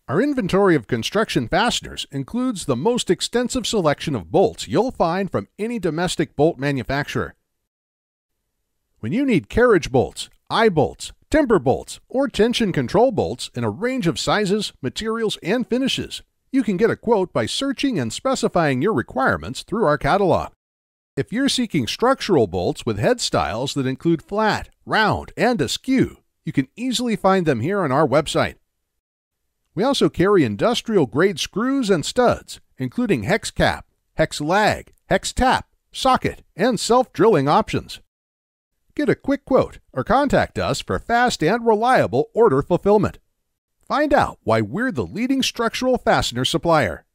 Our inventory of construction fasteners includes the most extensive selection of bolts you'll find from any domestic bolt manufacturer. When you need carriage bolts, eye bolts, timber bolts, or tension control bolts in a range of sizes, materials, and finishes, you can get a quote by searching and specifying your requirements through our catalog. If you're seeking structural bolts with head styles that include flat, round, and askew, you can easily find them here on our website. We also carry industrial-grade screws and studs, including hex cap, hex lag, hex tap, socket, and self-drilling options. Get a quick quote or contact us for fast and reliable order fulfillment. Find out why we're the leading structural fastener supplier.